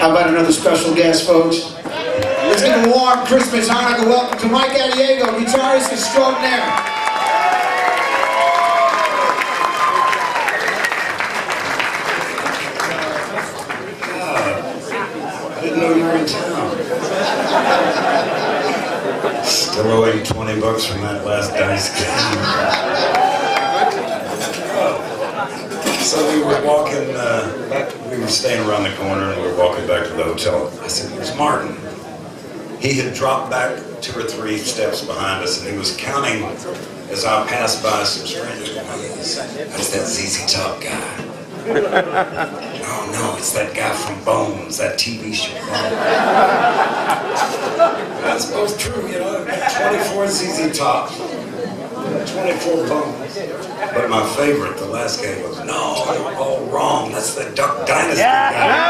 How about another special guest, folks? Let's give a warm Christmas Hanukkah welcome to Mike Addiego, guitarist extraordinaire. I didn't know you were in town. Still owing $20 from that last dice game. So we were walking, we were staying around the corner and we were walking back to the hotel. I said, "Where's Martin?" He had dropped back 2 or 3 steps behind us and he was counting as I passed by some strangers going, "That's that ZZ Top guy." No, it's that guy from Bones, that TV show. That's both true, you know. 24 ZZ Top, 24 Bones. But my favorite, the last guy goes, "No, you're all wrong. That's the Duck Dynasty guy."